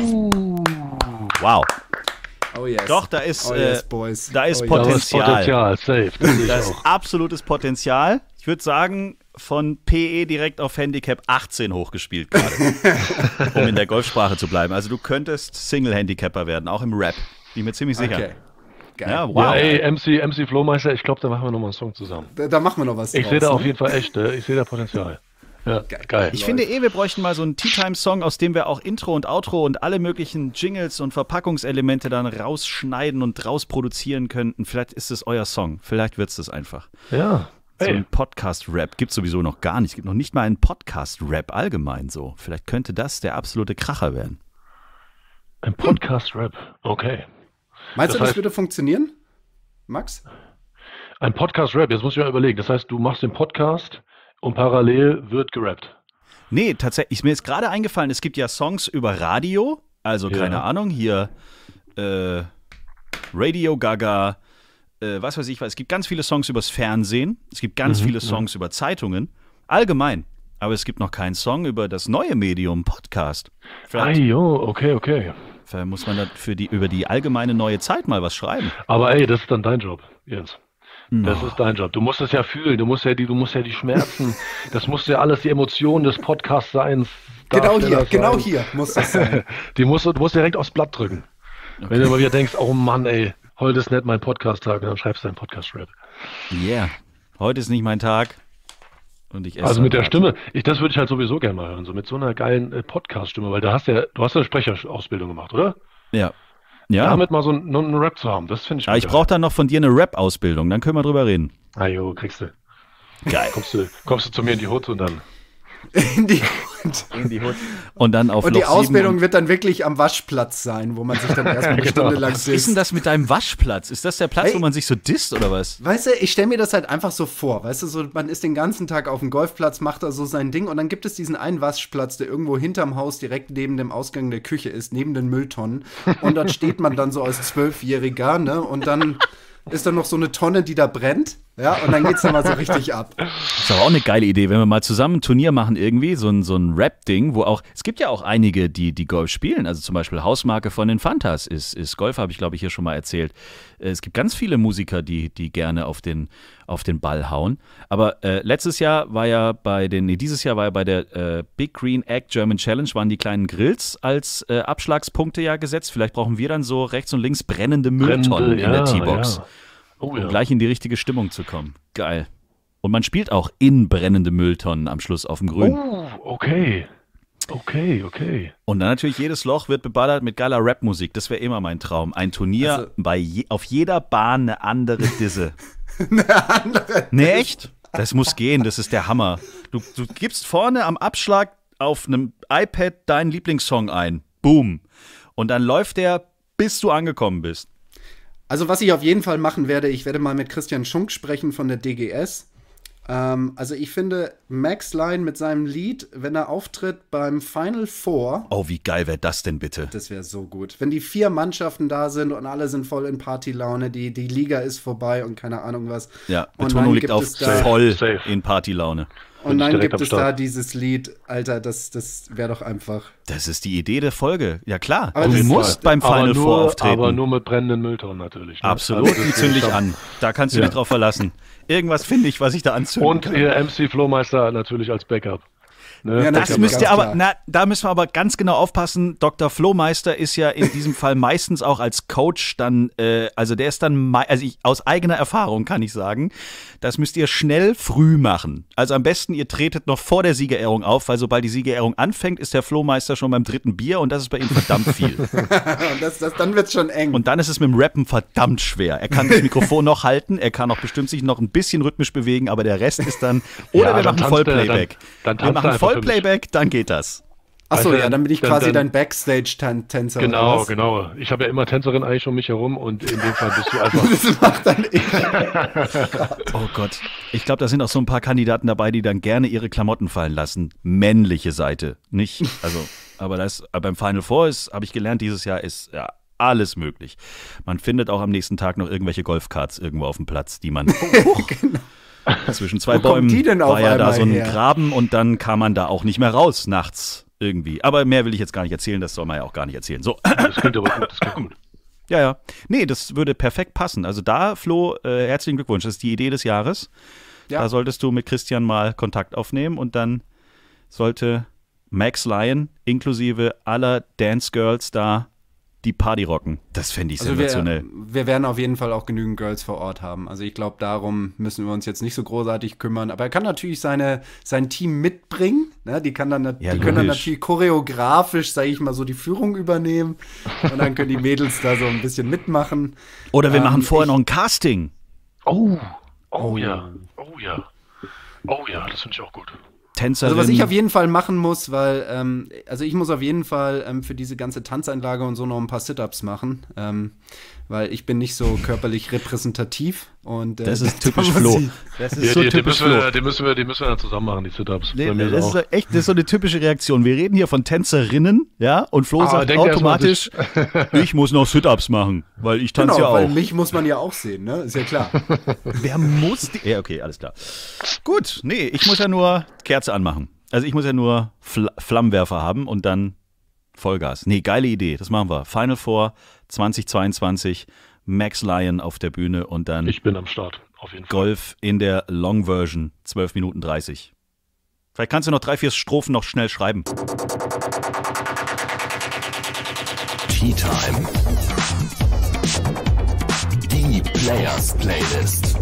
Wow. Oh yes. Doch, da ist, oh yes, äh, boys. da ist oh Da yes. ist Potenzial. Potenzial, safe. Das sehe ich Da ist auch. absolutes Potenzial. Ich würde sagen, von P E direkt auf Handicap achtzehn hochgespielt gerade, um in der Golfsprache zu bleiben. Also du könntest Single-Handicapper werden, auch im Rap. Bin mir ziemlich sicher. Okay. Geil. Ja, wow. Ja, ey, M C, M C Flowmeister, ich glaube, da machen wir nochmal einen Song zusammen. Da, da machen wir noch was Ich draus, sehe da ne? auf jeden Fall echt, äh, ich sehe da Potenzial. Ja, Geil. geil. Ich finde eh, wir bräuchten mal so einen Tea-Time-Song, aus dem wir auch Intro und Outro und alle möglichen Jingles und Verpackungselemente dann rausschneiden und rausproduzieren könnten. Vielleicht ist es euer Song. Vielleicht wird es das einfach. Ja, So ey, ein Podcast-Rap gibt es sowieso noch gar nicht. Es gibt noch nicht mal einen Podcast-Rap allgemein so. Vielleicht könnte das der absolute Kracher werden. ein Podcast-Rap, okay. Meinst Das du, das heißt- würde funktionieren, Max? Ein Podcast-Rap, jetzt muss ich mal überlegen. Das heißt, du machst den Podcast und parallel wird gerappt. Nee, tatsächlich, mir ist gerade eingefallen, es gibt ja Songs über Radio, also Ja. keine Ahnung, hier äh, Radio Gaga, äh, was weiß ich was. Es gibt ganz viele Songs übers Fernsehen, es gibt ganz Mhm, viele Songs über Zeitungen, allgemein. Aber es gibt noch keinen Song über das neue Medium Podcast. Ah, Vielleicht, jo, okay, okay. vielleicht muss man da für die, über die allgemeine neue Zeit mal was schreiben. Aber ey, das ist dann dein Job, Jens. Das ist dein Job. Du musst es ja fühlen, du musst ja die, du musst ja die Schmerzen, das muss ja alles die Emotionen des Podcast-Seins. Genau hier, Darsteller genau sein. hier muss das sein. Die musst du, du musst direkt aufs Blatt drücken. Wenn du immer wieder denkst, oh Mann, ey, heute ist nicht mein Podcast-Tag, dann schreibst du einen Podcast-Rap. Yeah, heute ist nicht mein Tag und ich esse. Also mit der heute. Stimme, ich, das würde ich halt sowieso gerne mal hören, so mit so einer geilen äh, Podcast-Stimme, weil da hast ja, du hast ja eine Sprecherausbildung gemacht, oder? Ja. Ja. Damit mal so einen, einen Rap zu haben, das finde ich Aber ich geil. brauche dann noch von dir eine Rap-Ausbildung, dann können wir drüber reden. Ah jo, kriegst du. Geil. Kommst du, kommst du zu mir in die Hut und dann. In die Hut. In die Hut. Und dann auf Und die Loch sieben Ausbildung und wird dann wirklich am Waschplatz sein, wo man sich dann erstmal eine Stunde lang was ist denn das mit deinem Waschplatz? Ist das der Platz, Hey. wo man sich so disst oder was? Weißt du, ich stelle mir das halt einfach so vor. Weißt du, so, man ist den ganzen Tag auf dem Golfplatz, macht da so sein Ding und dann gibt es diesen einen Waschplatz, der irgendwo hinterm Haus direkt neben dem Ausgang der Küche ist, neben den Mülltonnen. Und dort steht man dann so als Zwölfjähriger, ne? Und dann ist da noch so eine Tonne, die da brennt. Ja, und dann geht's dann mal so richtig ab. Das ist aber auch eine geile Idee, wenn wir mal zusammen ein Turnier machen irgendwie, so ein, so ein Rap-Ding, wo auch, es gibt ja auch einige, die, die Golf spielen, also zum Beispiel Hausmarke von den Fantas ist, ist Golf, habe ich glaube ich hier schon mal erzählt. Es gibt ganz viele Musiker, die, die gerne auf den, auf den Ball hauen, aber äh, letztes Jahr war ja bei den, nee, dieses Jahr war ja bei der äh, Big Green Egg German Challenge, waren die kleinen Grills als äh, Abschlagspunkte ja gesetzt, vielleicht brauchen wir dann so rechts und links brennende Mülltonnen Brennende, in der ja, T-Box. ja. Oh, Um ja. gleich in die richtige Stimmung zu kommen. Geil. Und man spielt auch in brennende Mülltonnen am Schluss auf dem Grün. Oh, okay. Okay, okay. Und dann natürlich jedes Loch wird beballert mit geiler Rap-Musik. Das wäre immer mein Traum. Ein Turnier, Also- bei je, auf jeder Bahn eine andere Disse. Eine andere. Nee, echt? Das muss gehen, das ist der Hammer. Du, du gibst vorne am Abschlag auf einem iPad deinen Lieblingssong ein. Boom. Und dann läuft der, bis du angekommen bist. Also was ich auf jeden Fall machen werde, ich werde mal mit Christian Schunk sprechen von der D G S. Ähm, also ich finde, Max Lyon mit seinem Lied, wenn er auftritt beim Final Four, Oh, wie geil wäre das denn bitte? das wäre so gut. Wenn die vier Mannschaften da sind und alle sind voll in Partylaune, die, die Liga ist vorbei und keine Ahnung was. Ja, Und Betonung dann liegt gibt auf es da- voll Safe. in Partylaune. Und ich dann direkt gibt am es da Start. dieses Lied, Alter, das, das wäre doch einfach. Das ist die Idee der Folge. Ja klar, Aber du das- musst beim aber Final nur, Four auftreten. Aber nur mit brennenden Mülltonnen natürlich. Ne? Absolut, Also das die ist zünde ich schon- an. Da kannst du Ja. dich drauf verlassen. Irgendwas finde ich, was ich da anzünden Und kann. ihr M C Flohmeister natürlich als Backup. Ne? Ja, Das Ganz müsst ihr aber, klar. na, da müssen wir aber ganz genau aufpassen. Doktor Flohmeister ist ja in diesem Fall meistens auch als Coach dann, äh, also der ist dann, mei- also ich, aus eigener Erfahrung kann ich sagen, das müsst ihr schnell früh machen. Also am besten, ihr tretet noch vor der Siegerehrung auf, weil sobald die Siegerehrung anfängt, ist der Flohmeister schon beim dritten Bier und das ist bei ihm verdammt viel. Und das, das, dann wird's schon eng. Und dann ist es mit dem Rappen verdammt schwer. Er kann das Mikrofon noch halten, er kann auch bestimmt sich noch ein bisschen rhythmisch bewegen, aber der Rest ist dann, oder Ja, wir dann machen tanzt er, Vollplayback. dann- dann wir tanzt er machen einfach für mich. Vollplayback, dann geht das. Achso, Also, ja, dann bin ich dann- quasi dann- dein Backstage-Tänzer. oder Genau, was? genau. Ich habe ja immer Tänzerin eigentlich um mich herum und in dem Fall bist du einfach. Das macht dann ich. Oh Gott. Ich glaube, da sind auch so ein paar Kandidaten dabei, die dann gerne ihre Klamotten fallen lassen. Männliche Seite. Nicht, also, aber das aber beim Final Four ist, habe ich gelernt, dieses Jahr ist ja alles möglich. Man findet auch am nächsten Tag noch irgendwelche Golfkarts irgendwo auf dem Platz, die man zwischen zwei Wo kommt Bäumen die denn auf war ja da einmal so ein her? Graben und dann kam man da auch nicht mehr raus nachts irgendwie. Aber mehr will ich jetzt gar nicht erzählen, das soll man ja auch gar nicht erzählen. So. Das klingt aber gut, das klingt gut. Ja, ja. Nee, das würde perfekt passen. Also da, Flo, äh, herzlichen Glückwunsch. Das ist die Idee des Jahres. Ja. Da solltest du mit Christian mal Kontakt aufnehmen und dann sollte Max Lyon inklusive aller Dance Girls da die Party rocken. Das fände ich Also wir, sensationell. wir werden auf jeden Fall auch genügend Girls vor Ort haben. Also ich glaube, darum müssen wir uns jetzt nicht so großartig kümmern. Aber er kann natürlich seine, sein Team mitbringen. Ne? Die, kann dann, Ja, die können dann logisch. natürlich choreografisch, sage ich mal, so die Führung übernehmen. Und dann können die Mädels da so ein bisschen mitmachen. Oder wir ähm, machen vorher ich- noch ein Casting. Oh, oh ja, oh ja, oh ja, das finde ich auch gut. Tänzerin. Also was ich auf jeden Fall machen muss, weil, ähm, also ich muss auf jeden Fall ähm, für diese ganze Tanzeinlage und so noch ein paar Sit-Ups machen, ähm, weil ich bin nicht so körperlich repräsentativ und äh, das ist da typisch muss Flo. ich- Das ist Ja, so die, die, typisch müssen wir, Flo. die, müssen wir, die müssen wir dann zusammen machen, die Sit-Ups. Nee, Bei mir das auch. ist echt, das ist so eine typische Reaktion. Wir reden hier von Tänzerinnen, ja, und Flo Ah, sagt denkt erst mal automatisch, ich muss noch Sit-Ups machen, weil ich tanze Genau, ja weil auch. mich muss man ja auch sehen, ne? Ist ja klar. Wer muss die? Ja, okay, alles klar. Gut, nee, ich muss ja nur Kerze anmachen. Also ich muss ja nur Fl Flammenwerfer haben und dann Vollgas. Nee, geile Idee, das machen wir. Final Four zwanzig zweiundzwanzig, Max Lyon auf der Bühne und dann Ich bin am Start, auf jeden Fall. Golf in der Long Version, zwölf Minuten dreißig. Vielleicht kannst du noch drei, vier Strophen noch schnell schreiben. Tea Time. Die Players Playlist.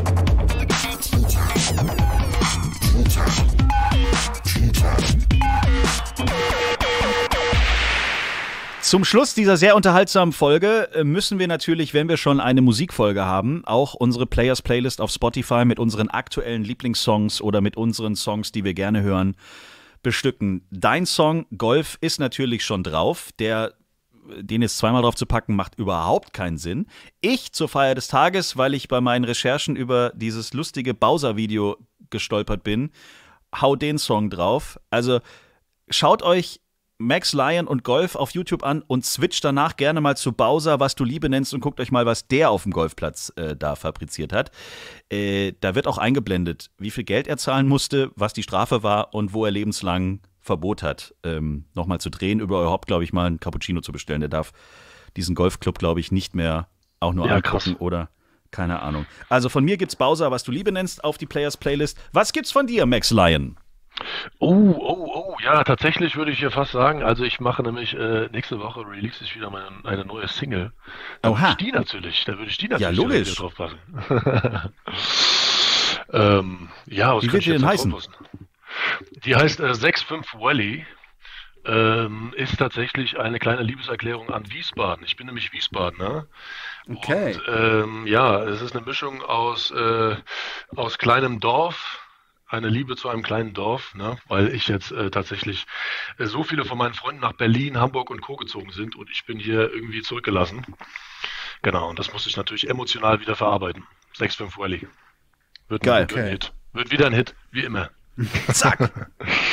Zum Schluss dieser sehr unterhaltsamen Folge äh, müssen wir natürlich, wenn wir schon eine Musikfolge haben, auch unsere Players Playlist auf Spotify mit unseren aktuellen Lieblingssongs oder mit unseren Songs, die wir gerne hören, bestücken. Dein Song Golf ist natürlich schon drauf. Der, den jetzt zweimal drauf zu packen, macht überhaupt keinen Sinn. Ich zur Feier des Tages, weil ich bei meinen Recherchen über dieses lustige Bowser-Video gestolpert bin, hau den Song drauf. Also schaut euch Max Lion und Golf auf YouTube an und switcht danach gerne mal zu Bowser, was du Liebe nennst, und guckt euch mal, was der auf dem Golfplatz äh, da fabriziert hat. Äh, da wird auch eingeblendet, wie viel Geld er zahlen musste, was die Strafe war und wo er lebenslang Verbot hat, ähm, nochmal zu drehen, über überhaupt, glaube ich, mal einen Cappuccino zu bestellen. Der darf diesen Golfclub, glaube ich, nicht mehr auch nur Ja, angucken krass. oder keine Ahnung. Also von mir gibt's Bowser, was du Liebe nennst, auf die Players Playlist. Was gibt's von dir, Max Lion? Oh, oh, oh, ja, tatsächlich würde ich hier fast sagen, also ich mache nämlich äh, nächste Woche release ich wieder meine, eine neue Single. Da Oha. würde ich die natürlich, da würde ich die natürlich Ja, logisch. wieder drauf packen. ähm, ja, was Wie kann wird ich die denn jetzt heißen? drauf passen? Die heißt äh, sechs fünf Valley. Ähm, ist tatsächlich eine kleine Liebeserklärung an Wiesbaden. Ich bin nämlich Wiesbadener. Okay. Und ähm, ja, es ist eine Mischung aus, äh, aus kleinem Dorf, eine Liebe zu einem kleinen Dorf, ne? Weil ich jetzt äh, tatsächlich äh, so viele von meinen Freunden nach Berlin, Hamburg und Co. gezogen sind und ich bin hier irgendwie zurückgelassen. Genau, und das muss ich natürlich emotional wieder verarbeiten. sechs fünf Valley. Wird, Geil. Wird, ein Okay. Hit. Wird wieder ein Hit, wie immer. Zack.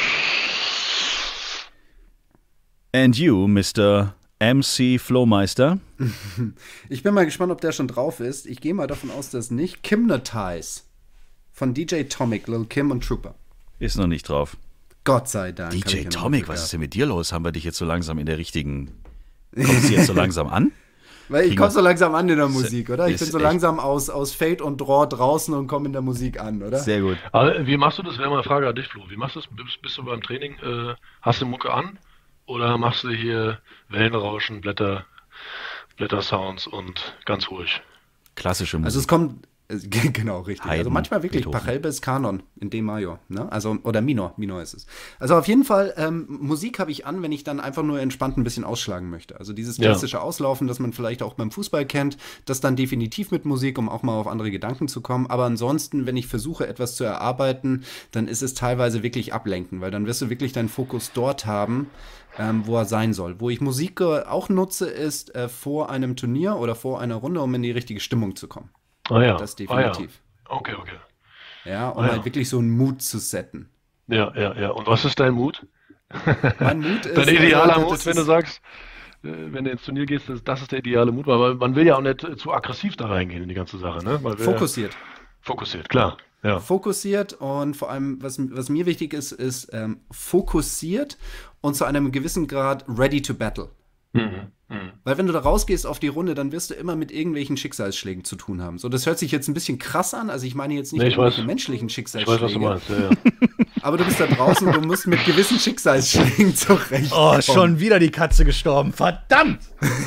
And you, Mister M C Flowmeister. Ich bin mal gespannt, ob der schon drauf ist. Ich gehe mal davon aus, dass nicht. Hypnotize von D J Tomic, Lil Kim und Trooper. Ist noch nicht drauf. Gott sei Dank. D hab ich J ja noch Tomic, Glück was ist gehabt. denn mit dir los? Haben wir dich jetzt so langsam in der richtigen. Kommst du jetzt so langsam an? Weil ich Kriegen komme wir- so langsam an in der Musik, oder? Ich ist bin so echt- langsam aus, aus Fade und Draw draußen und komme in der Musik an, oder? Sehr gut. Aber wie machst du das? Wäre mal eine Frage an dich, Flo. Wie machst du das? Bist, bist du beim Training, äh, hast du Mucke an? Oder machst du hier Wellenrauschen, Blätter, Blättersounds und ganz ruhig? Klassische Also Musik. es kommt, äh, genau, richtig. Haydn, also manchmal wirklich Beethoven. Pachelbel bis Kanon in D-Major, ne? Also, oder Minor, Minor ist es. Also auf jeden Fall, ähm, Musik habe ich an, wenn ich dann einfach nur entspannt ein bisschen ausschlagen möchte. Also dieses Ja. klassische Auslaufen, das man vielleicht auch beim Fußball kennt, das dann definitiv mit Musik, um auch mal auf andere Gedanken zu kommen. Aber ansonsten, wenn ich versuche, etwas zu erarbeiten, dann ist es teilweise wirklich ablenken, weil dann wirst du wirklich deinen Fokus dort haben, ähm, wo er sein soll. Wo ich Musik äh, auch nutze, ist äh, vor einem Turnier oder vor einer Runde, um in die richtige Stimmung zu kommen. Ah ja. Das Ah, ja. definitiv. Okay, okay. Ja, um Ah, ja. halt wirklich so einen Mut zu setten. Ja, ja, ja. Und was ist dein Mut? Mein Mut ist. Dein idealer also, Mut, das wenn du ist- sagst, äh, wenn du ins Turnier gehst, das, das ist der ideale Mut, weil man will ja auch nicht äh, zu aggressiv da reingehen in die ganze Sache, ne? Weil wir, Fokussiert. Fokussiert, klar. Ja. Fokussiert und vor allem, was, was mir wichtig ist, ist ähm, fokussiert und zu einem gewissen Grad ready to battle. Mhm. Mhm. Weil wenn du da rausgehst auf die Runde, dann wirst du immer mit irgendwelchen Schicksalsschlägen zu tun haben. So, das hört sich jetzt ein bisschen krass an. Also ich meine jetzt nicht Nee, ich irgendwelche weiß. menschlichen Ich Schicksalsschläge. weiß, was du meinst. Ja, ja. Aber du bist da draußen und du musst mit gewissen Schicksalsschlägen zurechtkommen. Oh, schon wieder die Katze gestorben. Verdammt!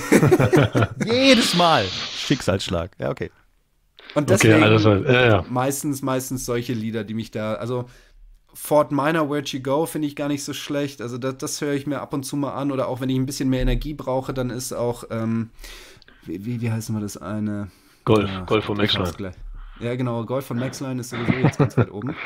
Jedes Mal. Schicksalsschlag. Ja, okay. Und Okay, deswegen alles klar. Ja, ja. meistens, meistens solche Lieder, die mich da, also Fort Minor, Where'd You Go, finde ich gar nicht so schlecht. Also das, das höre ich mir ab und zu mal an. Oder auch wenn ich ein bisschen mehr Energie brauche, dann ist auch, ähm, wie, wie, wie heißt mal das eine? Golf, Ach, Golf von ich hab's Maxline. gleich. Ja, genau, Golf von Maxline ist sowieso jetzt ganz weit oben.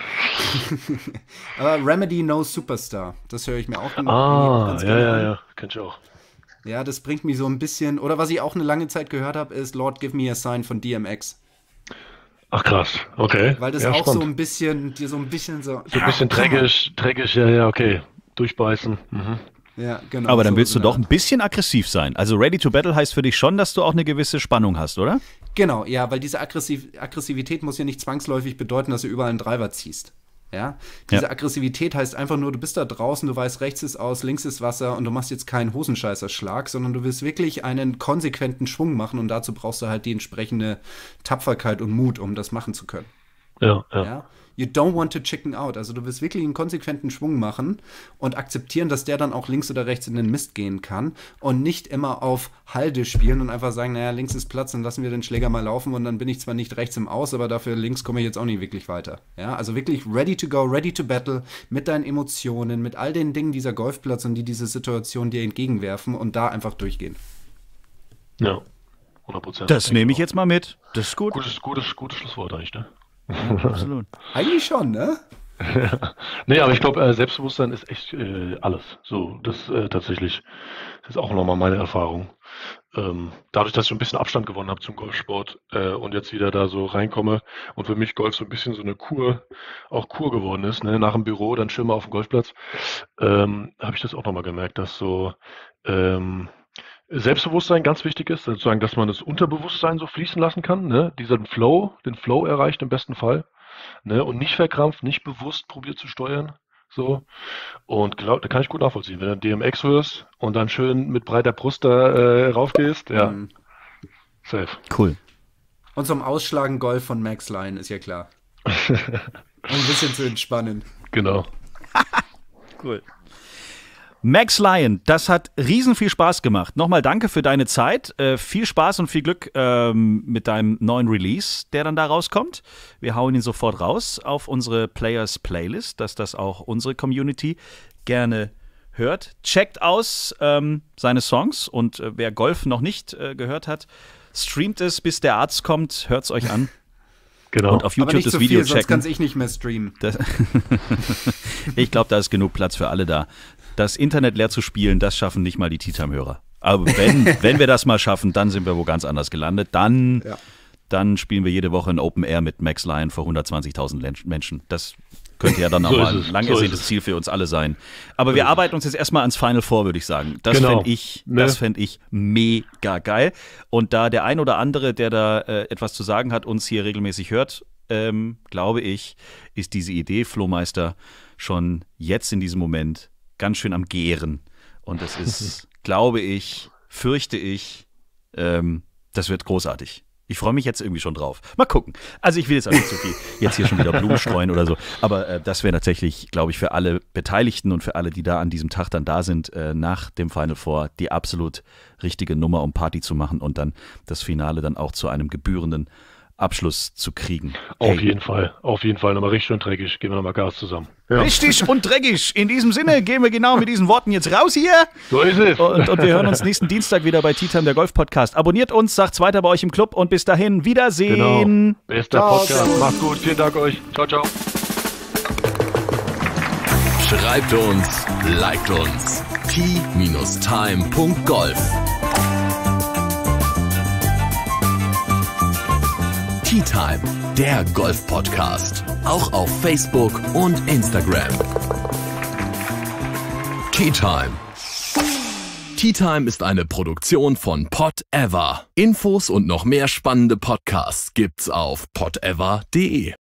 Aber Remedy No Superstar, das höre ich mir auch, auch Ah, ganz ja, gerne ja, an. ja. Kenn ich auch. Ja, das bringt mich so ein bisschen, oder was ich auch eine lange Zeit gehört habe, ist Lord Give Me a Sign von D M X. Ach krass, okay. Weil das ja, auch spannend. so ein bisschen, dir so ein bisschen so. So ein bisschen dreckig, dreckig, ja, ja, okay. Durchbeißen. Mhm. Ja, genau. Aber dann so willst du eine doch Art. ein bisschen aggressiv sein. Also Ready to Battle heißt für dich schon, dass du auch eine gewisse Spannung hast, oder? Genau, ja, weil diese Aggressiv Aggressivität muss ja nicht zwangsläufig bedeuten, dass du überall einen Driver ziehst. Ja? Diese Ja. Aggressivität heißt einfach nur, du bist da draußen, du weißt, rechts ist aus, links ist Wasser und du machst jetzt keinen Hosenscheißerschlag, sondern du willst wirklich einen konsequenten Schwung machen und dazu brauchst du halt die entsprechende Tapferkeit und Mut, um das machen zu können. Ja, ja. Ja? You don't want to chicken out. Also du willst wirklich einen konsequenten Schwung machen und akzeptieren, dass der dann auch links oder rechts in den Mist gehen kann und nicht immer auf Halde spielen und einfach sagen, naja, links ist Platz, dann lassen wir den Schläger mal laufen und dann bin ich zwar nicht rechts im Aus, aber dafür links komme ich jetzt auch nicht wirklich weiter. Ja, also wirklich ready to go, ready to battle mit deinen Emotionen, mit all den Dingen dieser Golfplatz und die diese Situation dir entgegenwerfen und da einfach durchgehen. Ja, hundert Prozent. Das nehme ich jetzt mal mit. Das ist gut. Gutes, gutes, gutes Schlusswort eigentlich, ne? Absolut. Eigentlich schon, ne? Nee, aber ich glaube, äh, Selbstbewusstsein ist echt äh, alles. So, das äh, tatsächlich, das ist auch nochmal meine Erfahrung. Ähm, dadurch, dass ich so ein bisschen Abstand gewonnen habe zum Golfsport äh, und jetzt wieder da so reinkomme und für mich Golf so ein bisschen so eine Kur, auch Kur geworden ist, ne? Nach dem Büro, dann schön mal auf dem Golfplatz, ähm, habe ich das auch nochmal gemerkt, dass so ähm, Selbstbewusstsein ganz wichtig ist, sozusagen, dass man das Unterbewusstsein so fließen lassen kann, ne? Diesen Flow, den Flow erreicht im besten Fall. Ne, und nicht verkrampft, nicht bewusst probiert zu steuern. So. Und glaub, da kann ich gut nachvollziehen. Wenn du D M X hörst und dann schön mit breiter Brust da äh, raufgehst, ja. Mhm. Safe. Cool. Und zum Ausschlagen Golf von Max Lyon, ist ja klar. Um ein bisschen zu entspannen. Genau. Cool. Max Lyon, das hat riesen viel Spaß gemacht. Nochmal danke für deine Zeit. Äh, viel Spaß und viel Glück ähm, mit deinem neuen Release, der dann da rauskommt. Wir hauen ihn sofort raus auf unsere Players Playlist, dass das auch unsere Community gerne hört. Checkt aus ähm, seine Songs und äh, wer Golf noch nicht äh, gehört hat, streamt es, bis der Arzt kommt. Hört es euch an. Genau. Und auf YouTube Aber nicht das so Video viel, sonst checken. kann ich nicht mehr streamen. Das ich glaube, da ist genug Platz für alle da. Das Internet leer zu spielen, das schaffen nicht mal die Tea-Time-Hörer. Aber wenn, wenn wir das mal schaffen, dann sind wir wo ganz anders gelandet. Dann, Ja. dann spielen wir jede Woche ein Open Air mit Max Lyon vor hundertzwanzigtausend Len- Menschen. Das könnte ja dann So nochmal ist ein es, lang so ist ersehntes es. Ziel für uns alle sein. Aber wir ist arbeiten uns jetzt erstmal ans Final vor, würde ich sagen. Das Genau. fände ich, Ne? das fänd ich mega geil. Und da der ein oder andere, der da äh, etwas zu sagen hat, uns hier regelmäßig hört, ähm, glaube ich, ist diese Idee, Flohmeister, schon jetzt in diesem Moment ganz schön am Gären. Und das ist, glaube ich, fürchte ich, ähm, das wird großartig. Ich freue mich jetzt irgendwie schon drauf. Mal gucken. Also ich will jetzt auch nicht so viel jetzt hier schon wieder Blumen streuen oder so. Aber äh, das wäre tatsächlich, glaube ich, für alle Beteiligten und für alle, die da an diesem Tag dann da sind, äh, nach dem Final Four, die absolut richtige Nummer, um Party zu machen und dann das Finale dann auch zu einem gebührenden Abschluss zu kriegen. Auf Hey. jeden Fall. Auf jeden Fall. Nochmal richtig schön dreckig. Geben wir nochmal Gas zusammen. Ja. Richtig und dreckig. In diesem Sinne gehen wir genau mit diesen Worten jetzt raus hier. So ist es. Und, und wir hören uns nächsten Dienstag wieder bei Tea Time, der Golf-Podcast. Abonniert uns, sagt's weiter bei euch im Club und bis dahin, Wiedersehen. Genau. Bester Ciao, Podcast. servus. Macht's gut. Vielen Dank euch. Ciao, ciao. Schreibt uns, liked uns. T-Time Punkt Golf. Tea Time, der Golf-Podcast. Auch auf Facebook und Instagram. Tea Time. Tea Time ist eine Produktion von Pod Ever. Infos und noch mehr spannende Podcasts gibt's auf pod ever punkt de.